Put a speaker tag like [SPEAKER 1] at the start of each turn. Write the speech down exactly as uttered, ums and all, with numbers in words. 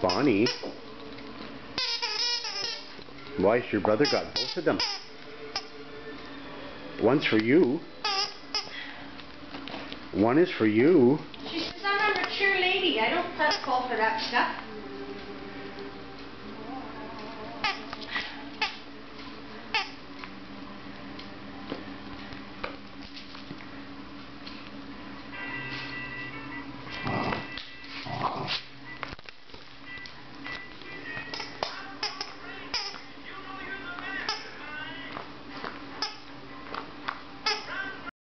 [SPEAKER 1] Bonnie. Why, your brother got both of them. One's for you. One is for you.
[SPEAKER 2] She says I'm a mature lady. I don't fall for that stuff.